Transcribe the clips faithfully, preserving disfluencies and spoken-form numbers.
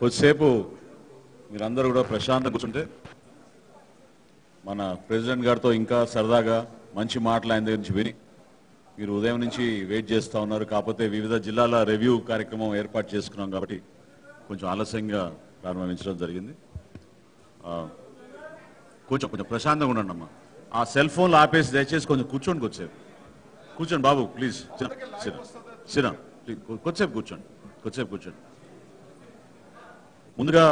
కొద్దిసేపు మీరందరూ కూడా ప్రశాంతంగా కూర్చుంటే మన ప్రెసిడెంట్ గారితో ఇంకా సరదాగా మంచి మాటలు ఆయన దగ్గర నుంచి విని మీరు ఉదయం నుంచి వెయిట్ చేస్తూ ఉన్నారు. కాకపోతే వివిధ జిల్లాల రివ్యూ కార్యక్రమం ఏర్పాటు చేసుకున్నాం కాబట్టి కొంచెం ఆలస్యంగా ప్రారంభించడం జరిగింది. కొంచెం కొంచెం ప్రశాంతంగా ఉండండి అమ్మా. ఆ సెల్ ఫోన్లు ఆపేసి దయచేసి కొంచెం కూర్చోండి. కొద్దిసేపు కూర్చోండి బాబు, ప్లీజ్ సిరా ప్లీజ్ కొద్దిసేపు కూర్చోండి కొద్దిసేపు కూర్చోండి. ముందుగా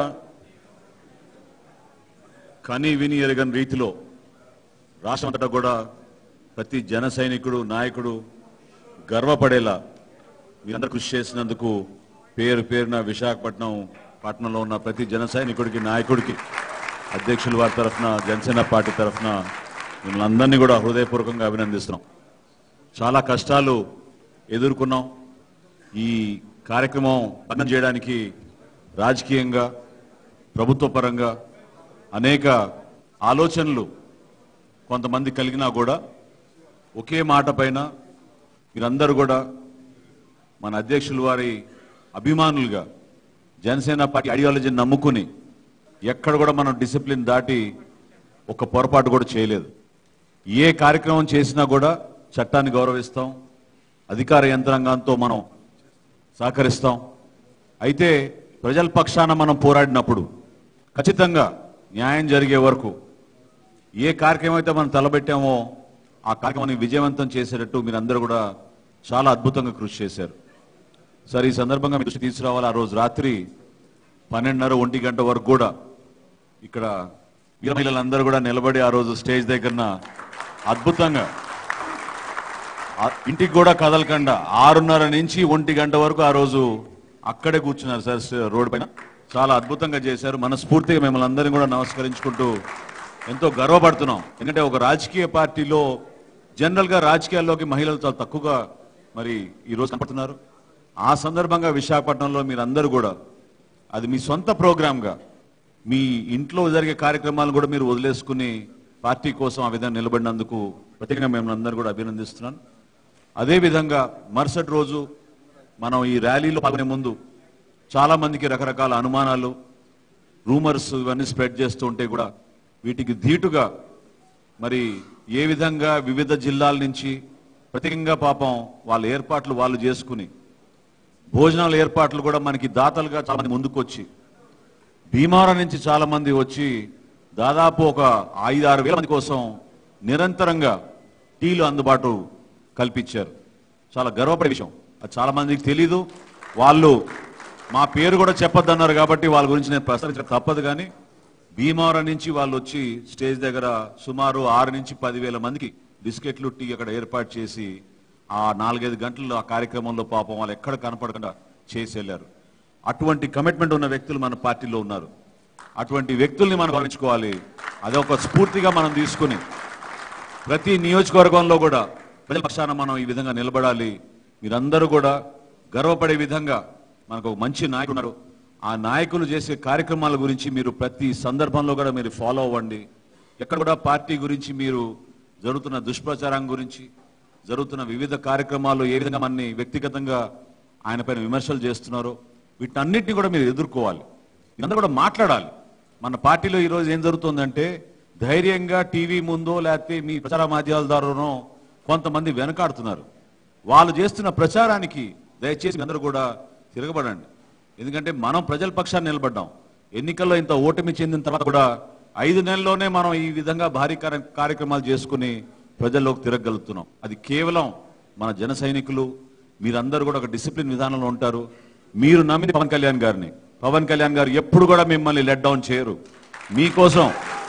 కని విని ఎరగని రీతిలో రాష్ట్రం అంతటా కూడా ప్రతి జన సైనికుడు నాయకుడు గర్వపడేలా మీరందరూ కృషి చేసినందుకు పేరు పేరున విశాఖపట్నం పట్టణంలో ఉన్న ప్రతి జన సైనికుడికి నాయకుడికి అధ్యక్షుల వారి తరఫున జనసేన పార్టీ తరఫున మిమ్మల్ని అందరినీ కూడా హృదయపూర్వకంగా అభినందిస్తున్నాం. చాలా కష్టాలు ఎదుర్కొన్నాం. ఈ కార్యక్రమం భగ్నం చేయడానికి రాజకీయంగా ప్రభుత్వ పరంగా అనేక ఆలోచనలు కొంతమంది కలిగినా కూడా ఒకే మాట పైన మీరందరూ కూడా మన అధ్యక్షుల వారి అభిమానులుగా జనసేన పార్టీ ఐడియాలజీని నమ్ముకుని ఎక్కడ కూడా మనం డిసిప్లిన్ దాటి ఒక పొరపాటు కూడా చేయలేదు. ఏ కార్యక్రమం చేసినా కూడా చట్టాన్ని గౌరవిస్తాం, అధికార యంత్రాంగంతో మనం సహకరిస్తాం. అయితే ప్రజల పక్షాన మనం పోరాడినప్పుడు ఖచ్చితంగా న్యాయం జరిగే వరకు ఏ కార్యక్రమం అయితే మనం తలబెట్టామో ఆ కార్యక్రమాన్ని విజయవంతం చేసేటట్టు మీరందరూ కూడా చాలా అద్భుతంగా కృషి చేశారు. సార్, ఈ సందర్భంగా మీ దృష్టి తీసుకురావాలి. ఆ రోజు రాత్రి పన్నెండున్నర ఒంటి గంట వరకు కూడా ఇక్కడ మహిళలందరూ కూడా నిలబడి ఆ రోజు స్టేజ్ దగ్గర అద్భుతంగా ఇంటికి కూడా కదలకుండా ఆరున్నర నుంచి ఒంటి గంట వరకు ఆ రోజు అక్కడే కూర్చున్నారు సార్ రోడ్డు పైన. చాలా అద్భుతంగా చేశారు. మనస్ఫూర్తిగా మిమ్మల్ని అందరినీ కూడా నమస్కరించుకుంటూ ఎంతో గర్వపడుతున్నాం. ఎందుకంటే ఒక రాజకీయ పార్టీలో జనరల్గా రాజకీయాల్లోకి మహిళలు చాలా తక్కువగా మరి ఈరోజు కనపడుతున్నారు. ఆ సందర్భంగా విశాఖపట్నంలో మీరందరూ కూడా అది మీ సొంత ప్రోగ్రామ్గా మీ ఇంట్లో జరిగే కార్యక్రమాలు కూడా మీరు వదిలేసుకుని పార్టీ కోసం ఆ విధంగా నిలబడినందుకు ప్రత్యేకంగా మిమ్మల్ని అందరూ కూడా అభినందిస్తున్నాను. అదేవిధంగా మరుసటి రోజు మనం ఈ ర్యాలీలో పాల్గొనే ముందు చాలా మందికి రకరకాల అనుమానాలు, రూమర్స్ ఇవన్నీ స్ప్రెడ్ చేస్తూ ఉంటే కూడా వీటికి ధీటుగా మరి ఏ విధంగా వివిధ జిల్లాల నుంచి ప్రత్యేకంగా పాపం వాళ్ళ ఏర్పాట్లు వాళ్ళు చేసుకుని భోజనాల ఏర్పాట్లు కూడా మనకి దాతలుగా చాలా మంది ముందుకు వచ్చి భీమవరం నుంచి చాలా మంది వచ్చి దాదాపు ఒక ఐదు ఆరు వేల మంది కోసం నిరంతరంగా టీలు అందుబాటు కల్పించారు. చాలా గర్వపడే విషయం. అది చాలా మందికి తెలీదు. వాళ్ళు మా పేరు కూడా చెప్పొద్దన్నారు కాబట్టి వాళ్ళ గురించి నేను ప్రస్తావించక తప్పదు. కానీ భీమవరం నుంచి వాళ్ళు వచ్చి స్టేజ్ దగ్గర సుమారు ఆరు నుంచి పదివేల మందికి బిస్కెట్లు టీ అక్కడ ఏర్పాటు చేసి ఆ నాలుగైదు గంటల్లో ఆ కార్యక్రమంలో పాపం వాళ్ళు ఎక్కడ కనపడకుండా చేసి వెళ్ళారు. అటువంటి కమిట్మెంట్ ఉన్న వ్యక్తులు మన పార్టీలో ఉన్నారు. అటువంటి వ్యక్తుల్ని మనం గమనించుకోవాలి. అదొక స్ఫూర్తిగా మనం తీసుకుని ప్రతి నియోజకవర్గంలో కూడా ప్రజల పక్షాన మనం ఈ విధంగా నిలబడాలి. మీరందరూ కూడా గర్వపడే విధంగా మనకు ఒక మంచి నాయకుడు ఉన్నారు. ఆ నాయకులు చేసే కార్యక్రమాల గురించి మీరు ప్రతి సందర్భంలో కూడా మీరు ఫాలో అవ్వండి. ఎక్కడ కూడా పార్టీ గురించి మీరు జరుగుతున్న దుష్ప్రచారం గురించి జరుగుతున్న వివిధ కార్యక్రమాలు ఏ విధంగా మనని వ్యక్తిగతంగా ఆయన పైన విమర్శలు చేస్తున్నారో వీటన్నిటిని కూడా మీరు ఎదుర్కోవాలి. ఇదంతా కూడా మాట్లాడాలి. మన పార్టీలో ఈరోజు ఏం జరుగుతుందంటే ధైర్యంగా టీవీ ముందో లేకపోతే మీ ప్రచార మాధ్యమాల ద్వారానో కొంతమంది వెనకాడుతున్నారు. వాళ్ళు చేస్తున్న ప్రచారానికి దయచేసి అందరూ కూడా తిరగబడండి. ఎందుకంటే మనం ప్రజల పక్షాన్ని నిలబడ్డాం. ఎన్నికల్లో ఇంత ఓటమి చెందిన తర్వాత కూడా ఐదు నెలల్లోనే మనం ఈ విధంగా భారీ కార్యక్రమాలు చేసుకుని ప్రజల్లోకి తిరగలుగుతున్నాం. అది కేవలం మన జన సైనికులు మీరందరూ కూడా ఒక డిసిప్లిన్ విధానంలో ఉంటారు. మీరు నమ్మిన పవన్ కళ్యాణ్ గారిని పవన్ కళ్యాణ్ గారు ఎప్పుడు కూడా మిమ్మల్ని లెట్ డౌన్ చేయరు. మీకోసం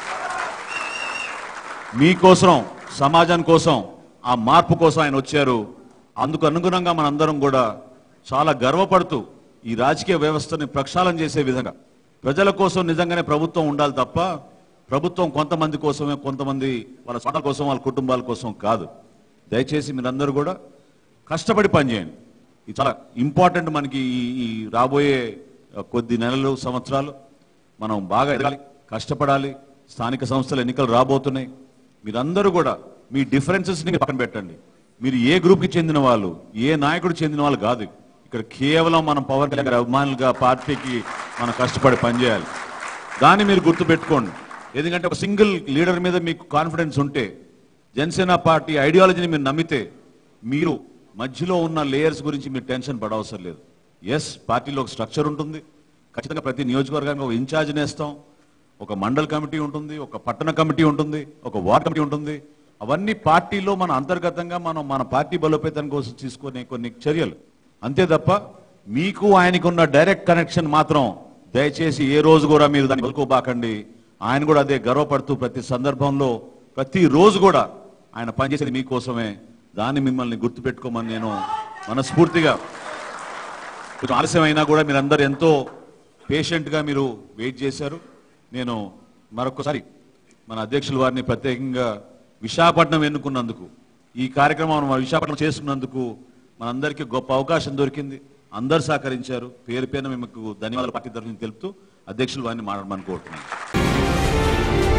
మీకోసం సమాజం కోసం ఆ మార్పు కోసం ఆయన వచ్చారు. అందుకు అనుగుణంగా మనందరం కూడా చాలా గర్వపడుతూ ఈ రాజకీయ వ్యవస్థని ప్రక్షాళన చేసే విధంగా ప్రజల కోసం నిజంగానే ప్రభుత్వం ఉండాలి తప్ప ప్రభుత్వం కొంతమంది కోసమే, కొంతమంది వాళ్ళ స్వార్థ కోసం, వాళ్ళ కుటుంబాల కోసం కాదు. దయచేసి మీరందరూ కూడా కష్టపడి పనిచేయండి. ఇది చాలా ఇంపార్టెంట్. మనకి ఈ రాబోయే కొద్ది నెలలు సంవత్సరాలు మనం బాగా ఎదగాలి, కష్టపడాలి. స్థానిక సంస్థల ఎన్నికలు రాబోతున్నాయి. మీరందరూ కూడా మీ డిఫరెన్సెస్ని పక్కన పెట్టండి. మీరు ఏ గ్రూప్కి చెందిన వాళ్ళు, ఏ నాయకుడు చెందిన వాళ్ళు కాదు. ఇక్కడ కేవలం మనం పవన్ కళ్యాణ్ గారి అభిమానులుగా పార్టీకి మనం కష్టపడి పనిచేయాలి. దాన్ని మీరు గుర్తుపెట్టుకోండి. ఎందుకంటే ఒక సింగిల్ లీడర్ మీద మీకు కాన్ఫిడెన్స్ ఉంటే, జనసేన పార్టీ ఐడియాలజీని మీరు నమ్మితే, మీరు మధ్యలో ఉన్న లేయర్స్ గురించి మీరు టెన్షన్ పడవసరం లేదు. ఎస్, పార్టీలో ఒక స్ట్రక్చర్ ఉంటుంది. ఖచ్చితంగా ప్రతి నియోజకవర్గానికి ఒక ఇన్ఛార్జ్ నేస్తాం, ఒక మండల్ కమిటీ ఉంటుంది, ఒక పట్టణ కమిటీ ఉంటుంది, ఒక వార్డ్ కమిటీ ఉంటుంది. అవన్నీ పార్టీలో మన అంతర్గతంగా మనం మన పార్టీ బలోపేతం కోసం తీసుకునే కొన్ని చర్యలు అంతే తప్ప, మీకు ఆయనకున్న డైరెక్ట్ కనెక్షన్ మాత్రం దయచేసి ఏ రోజు కూడా మీరు దాన్ని వదులుకోబాకండి. ఆయన కూడా అదే గర్వపడుతూ ప్రతి సందర్భంలో ప్రతి రోజు కూడా ఆయన పనిచేసేది మీకోసమే. దాన్ని మిమ్మల్ని గుర్తుపెట్టుకోమని నేను మనస్ఫూర్తిగా, కొంచెం ఆలస్యమైనా కూడా మీరందరూ ఎంతో పేషెంట్గా మీరు వెయిట్ చేశారు. నేను మరొకసారి మన అధ్యక్షుల వారిని ప్రత్యేకంగా విశాఖపట్నం ఎన్నుకున్నందుకు, ఈ కార్యక్రమం మన విశాఖపట్నం చేసుకున్నందుకు మనందరికీ గొప్ప అవకాశం దొరికింది. అందరు సహకరించారు. పేరు పేరున మీకు ధన్యవాదాలు పార్టీ తరఫున తెలుపుతూ అధ్యక్షులు వారిని మాట్లాడమని కోరుతున్నాను.